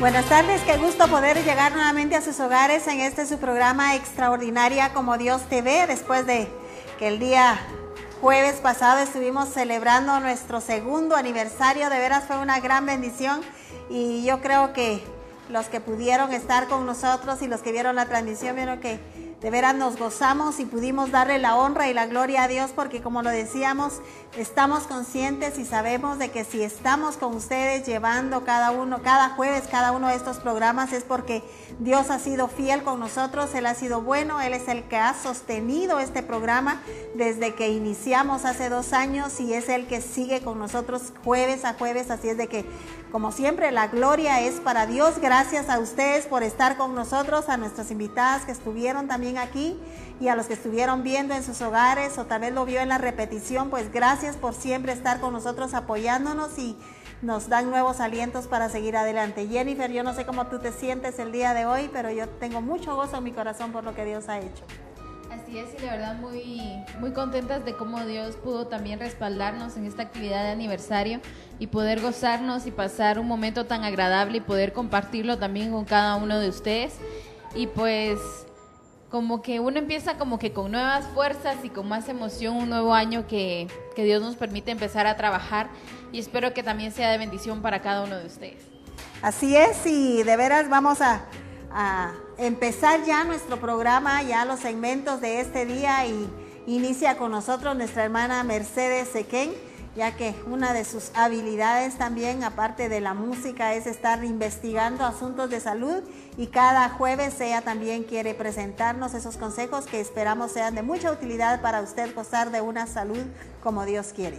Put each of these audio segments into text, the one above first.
Buenas tardes, qué gusto poder llegar nuevamente a sus hogares en este su programa Extraordinaria como Dios te ve, después de que el día jueves pasado estuvimos celebrando nuestro segundo aniversario. De veras fue una gran bendición y yo creo que los que pudieron estar con nosotros y los que vieron la transmisión vieron que de veras nos gozamos y pudimos darle la honra y la gloria a Dios, porque como lo decíamos, estamos conscientes y sabemos de que si estamos con ustedes llevando cada jueves, cada uno de estos programas, es porque Dios ha sido fiel con nosotros, Él ha sido bueno, Él es el que ha sostenido este programa desde que iniciamos hace 2 años y es el que sigue con nosotros jueves a jueves, así es de que, como siempre, la gloria es para Dios. Gracias a ustedes por estar con nosotros, a nuestras invitadas que estuvieron también aquí y a los que estuvieron viendo en sus hogares o tal vez lo vio en la repetición, pues gracias por siempre estar con nosotros apoyándonos y nos dan nuevos alientos para seguir adelante. Jennifer, yo no sé cómo tú te sientes el día de hoy, pero yo tengo mucho gozo en mi corazón por lo que Dios ha hecho. Así es, y la verdad muy contentas de cómo Dios pudo también respaldarnos en esta actividad de aniversario y poder gozarnos y pasar un momento tan agradable y poder compartirlo también con cada uno de ustedes. Y pues como que uno empieza como que con nuevas fuerzas y con más emoción un nuevo año que Dios nos permite empezar a trabajar, y espero que también sea de bendición para cada uno de ustedes. Así es, y de veras vamos a empezar ya nuestro programa, ya los segmentos de este día, y inicia con nosotros nuestra hermana Mercedes Sequén, ya que una de sus habilidades también, aparte de la música, es estar investigando asuntos de salud, y cada jueves ella también quiere presentarnos esos consejos que esperamos sean de mucha utilidad para usted gozar de una salud como Dios quiere.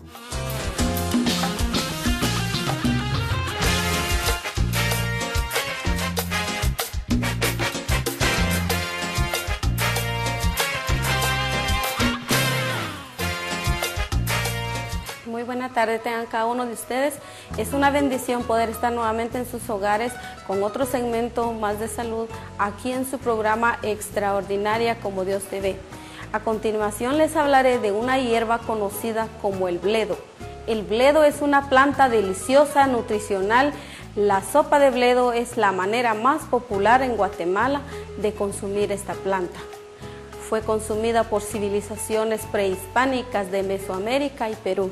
Muy buena tarde tengan cada uno de ustedes. Es una bendición poder estar nuevamente en sus hogares con otro segmento más de salud aquí en su programa Extraordinaria como Dios te ve. A continuación les hablaré de una hierba conocida como el bledo. El bledo es una planta deliciosa, nutricional. La sopa de bledo es la manera más popular en Guatemala de consumir esta planta. Fue consumida por civilizaciones prehispánicas de Mesoamérica y Perú.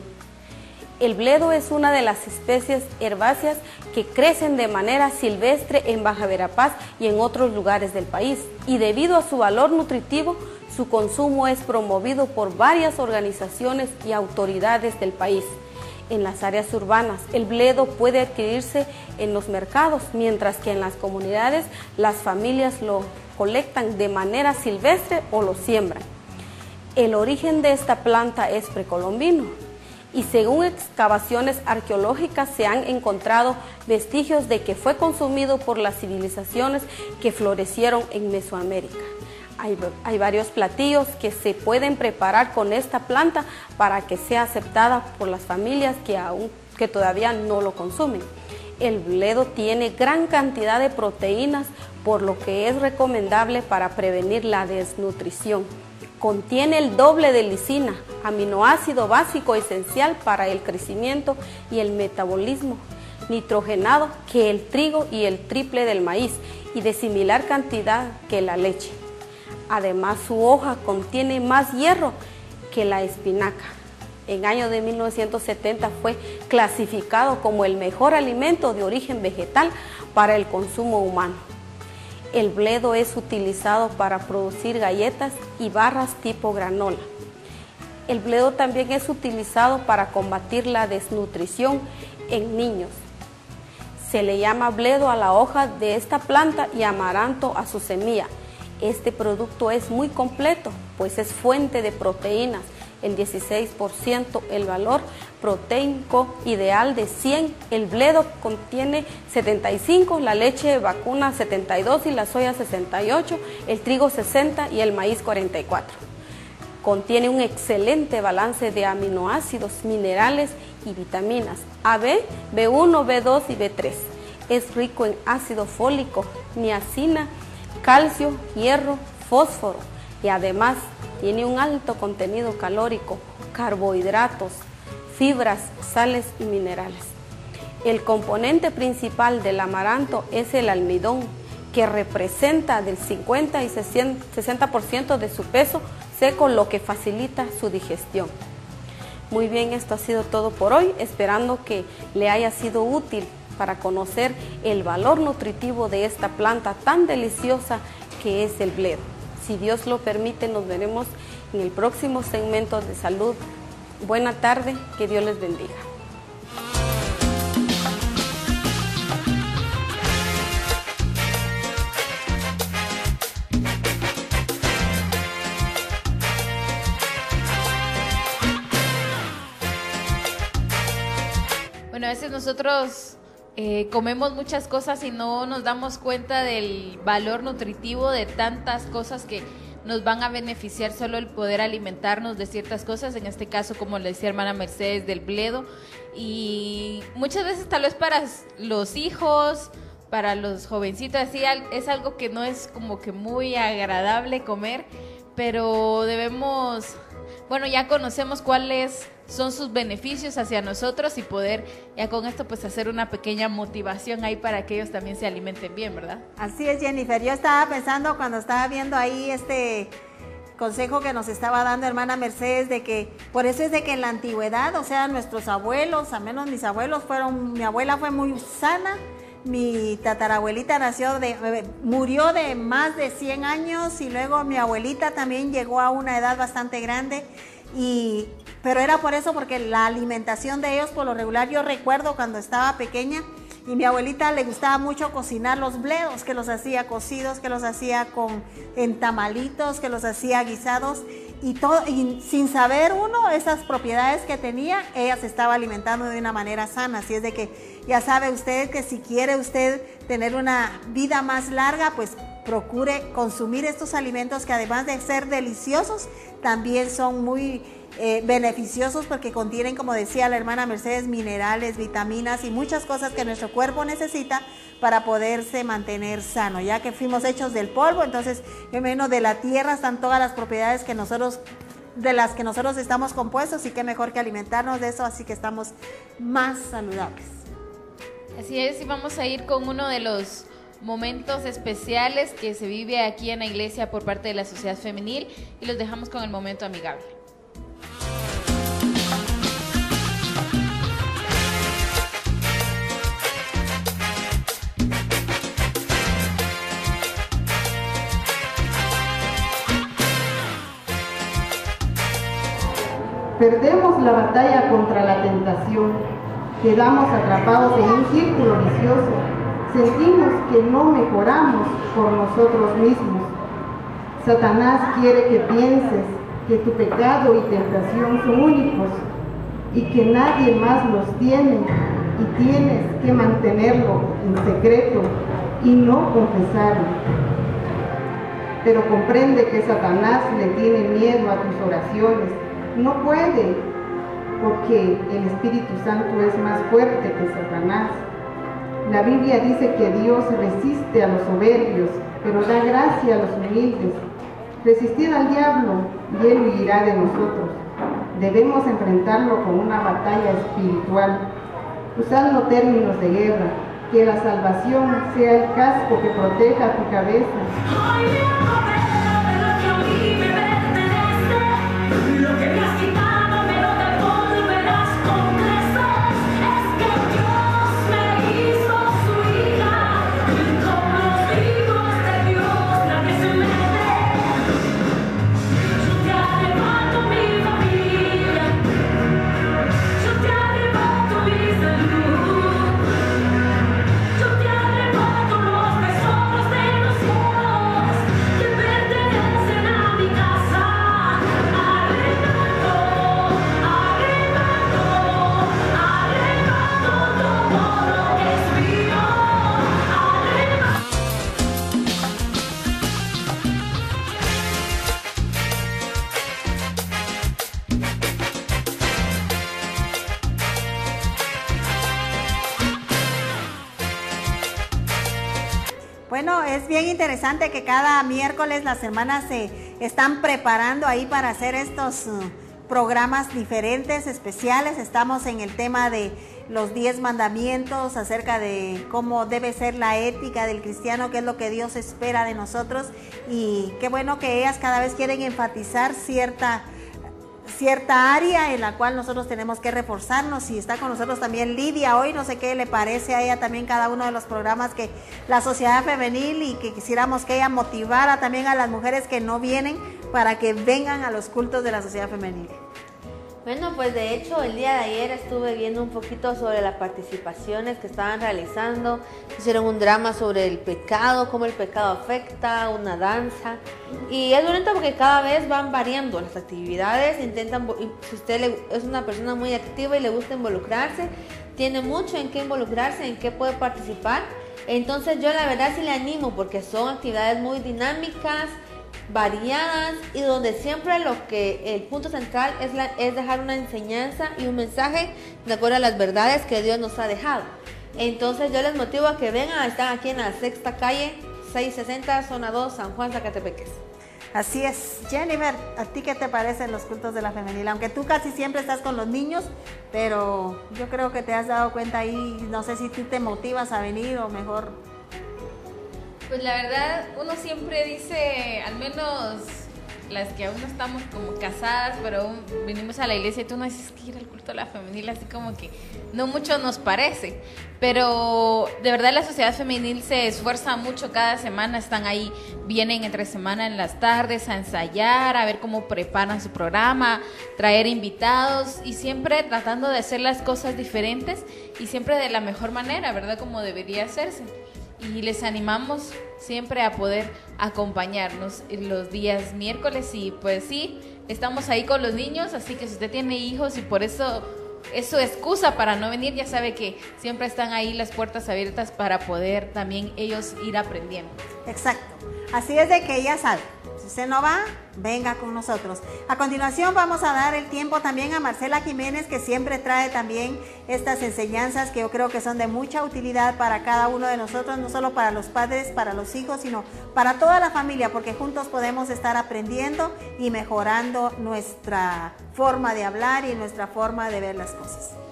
El bledo es una de las especies herbáceas que crecen de manera silvestre en Baja Verapaz y en otros lugares del país, y debido a su valor nutritivo, su consumo es promovido por varias organizaciones y autoridades del país. En las áreas urbanas, el bledo puede adquirirse en los mercados, mientras que en las comunidades las familias lo colectan de manera silvestre o lo siembran. El origen de esta planta es precolombino, y según excavaciones arqueológicas se han encontrado vestigios de que fue consumido por las civilizaciones que florecieron en Mesoamérica. Hay varios platillos que se pueden preparar con esta planta para que sea aceptada por las familias que todavía no lo consumen. El bledo tiene gran cantidad de proteínas, por lo que es recomendable para prevenir la desnutrición. Contiene el doble de lisina, aminoácido básico esencial para el crecimiento y el metabolismo, nitrogenado que el trigo y el triple del maíz, y de similar cantidad que la leche. Además, su hoja contiene más hierro que la espinaca. En año de 1970 fue clasificado como el mejor alimento de origen vegetal para el consumo humano. El bledo es utilizado para producir galletas y barras tipo granola. El bledo también es utilizado para combatir la desnutrición en niños. Se le llama bledo a la hoja de esta planta y amaranto a su semilla. Este producto es muy completo, pues es fuente de proteínas, el 16%, el valor proteínico ideal de 100, el bledo contiene 75, la leche vacuna 72 y la soya 68, el trigo 60 y el maíz 44. Contiene un excelente balance de aminoácidos, minerales y vitaminas A, B, B1, B2 y B3. Es rico en ácido fólico, niacina, calcio, hierro, fósforo, y además tiene un alto contenido calórico, carbohidratos, fibras, sales y minerales. El componente principal del amaranto es el almidón, que representa del 50 y 60% de su peso seco, lo que facilita su digestión. Muy bien, esto ha sido todo por hoy, esperando que le haya sido útil para conocer el valor nutritivo de esta planta tan deliciosa que es el bledo. Si Dios lo permite, nos veremos en el próximo segmento de salud. Buena tarde, que Dios les bendiga. Bueno, a veces nosotros comemos muchas cosas y no nos damos cuenta del valor nutritivo de tantas cosas que nos van a beneficiar solo el poder alimentarnos de ciertas cosas, en este caso, como le decía hermana Mercedes, del bledo. Y muchas veces tal vez para los hijos, para los jovencitos, así es algo que no es como que muy agradable comer, pero debemos, bueno, ya conocemos cuáles son sus beneficios hacia nosotros y poder ya con esto pues hacer una pequeña motivación ahí para que ellos también se alimenten bien, ¿verdad? Así es, Jennifer. Yo estaba pensando cuando estaba viendo ahí este consejo que nos estaba dando hermana Mercedes, de que por eso es de que en la antigüedad, o sea, nuestros abuelos, al menos mis abuelos mi abuela fue muy sana, mi tatarabuelita murió de más de 100 años y luego mi abuelita también llegó a una edad bastante grande. Pero era por eso, porque la alimentación de ellos por lo regular, yo recuerdo cuando estaba pequeña y mi abuelita le gustaba mucho cocinar los bledos, que los hacía cocidos, que los hacía en tamalitos, que los hacía guisados y todo, y sin saber uno esas propiedades que tenía, ella se estaba alimentando de una manera sana. Así es de que ya sabe usted que si quiere usted tener una vida más larga, pues procure consumir estos alimentos que además de ser deliciosos, también son muy beneficiosos porque contienen, como decía la hermana Mercedes, minerales, vitaminas y muchas cosas que nuestro cuerpo necesita para poderse mantener sano. Ya que fuimos hechos del polvo, entonces menos de la tierra están todas las propiedades de las que nosotros estamos compuestos, y qué mejor que alimentarnos de eso, así que estamos más saludables. Así es, y vamos a ir con uno de los momentos especiales que se vive aquí en la iglesia por parte de la sociedad femenil, y los dejamos con el momento amigable. Perdemos la batalla contra la tentación, quedamos atrapados en un círculo vicioso, sentimos que no mejoramos por nosotros mismos. Satanás quiere que pienses que tu pecado y tentación son únicos y que nadie más los tiene, y tienes que mantenerlo en secreto y no confesarlo. Pero comprende que Satanás le tiene miedo a tus oraciones. No puede, porque el Espíritu Santo es más fuerte que Satanás. La Biblia dice que Dios resiste a los soberbios, pero da gracia a los humildes. Resistid al diablo y él huirá de nosotros. Debemos enfrentarlo con una batalla espiritual, usando términos de guerra. Que la salvación sea el casco que proteja tu cabeza. Lo que me has quitado me lo devolverás con creces. Es que Dios me hizo su hija, como los hijos de Dios nadie se mete. Yo te arrebato mi familia, yo te arrebato mi salud, yo te arrebato los tesoros de los cielos que pertenecen a mi casa. Bueno, es bien interesante que cada miércoles las hermanas se están preparando ahí para hacer estos programas diferentes, especiales. Estamos en el tema de los 10 mandamientos, acerca de cómo debe ser la ética del cristiano, qué es lo que Dios espera de nosotros, y qué bueno que ellas cada vez quieren enfatizar cierta área en la cual nosotros tenemos que reforzarnos. Y está con nosotros también Lidia hoy, no sé qué le parece a ella también cada uno de los programas que la Sociedad Femenil, y que quisiéramos que ella motivara también a las mujeres que no vienen para que vengan a los cultos de la Sociedad Femenil. Bueno, pues de hecho el día de ayer estuve viendo un poquito sobre las participaciones que estaban realizando. Hicieron un drama sobre el pecado, cómo el pecado afecta, una danza. Y es bonito porque cada vez van variando las actividades. Intentan, si usted es una persona muy activa y le gusta involucrarse, tiene mucho en qué involucrarse, en qué puede participar. Entonces yo la verdad sí le animo, porque son actividades muy dinámicas, variadas, y donde siempre el punto central es dejar una enseñanza y un mensaje de acuerdo a las verdades que Dios nos ha dejado. Entonces yo les motivo a que vengan. Están aquí en la Sexta Calle 660, zona 2, San Juan, Zacatepeques. Así es. Jennifer, ¿a ti qué te parecen los cultos de la femenil? Aunque tú casi siempre estás con los niños, pero yo creo que te has dado cuenta ahí, no sé si tú te motivas a venir o mejor. Pues la verdad, uno siempre dice, al menos las que aún no estamos como casadas, pero aún venimos a la iglesia, y tú no dices que ir al culto de la femenil, así como que no mucho nos parece. Pero de verdad la Sociedad Femenil se esfuerza mucho cada semana, están ahí, vienen entre semana en las tardes a ensayar, a ver cómo preparan su programa, traer invitados, y siempre tratando de hacer las cosas diferentes y siempre de la mejor manera, ¿verdad? Como debería hacerse. Y les animamos siempre a poder acompañarnos los días miércoles. Y pues sí, estamos ahí con los niños, así que si usted tiene hijos y por eso es su excusa para no venir, ya sabe que siempre están ahí las puertas abiertas para poder también ellos ir aprendiendo. Exacto. Así es de que ya sabe, si usted no va, venga con nosotros. A continuación vamos a dar el tiempo también a Marcela Jiménez, que siempre trae también estas enseñanzas que yo creo que son de mucha utilidad para cada uno de nosotros, no solo para los padres, para los hijos, sino para toda la familia, porque juntos podemos estar aprendiendo y mejorando nuestra forma de hablar y nuestra forma de ver las cosas.